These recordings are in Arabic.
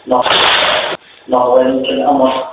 نظرية الأمر.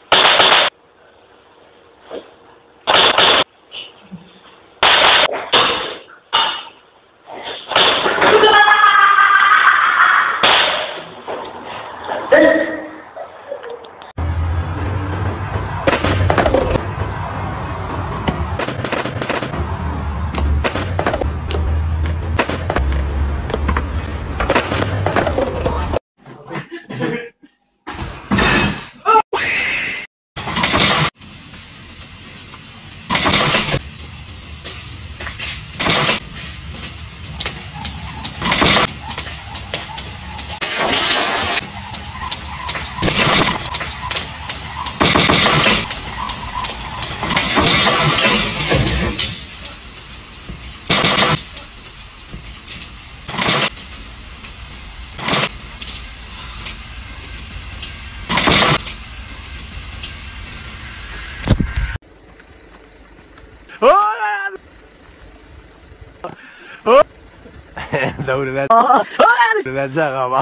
دوري لا شغب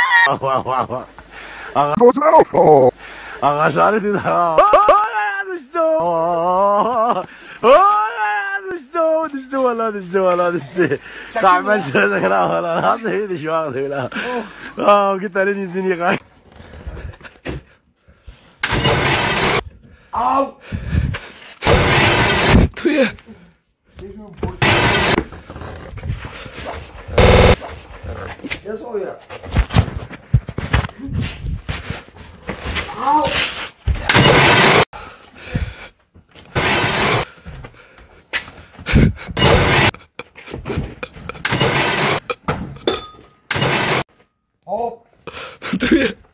اغا شارتي ده دشتو ولا دشتو قاعد مشهد كده ولا هذا دش واخذ ولا قلت لي زيني قاعد او تويه يا صويا او تويه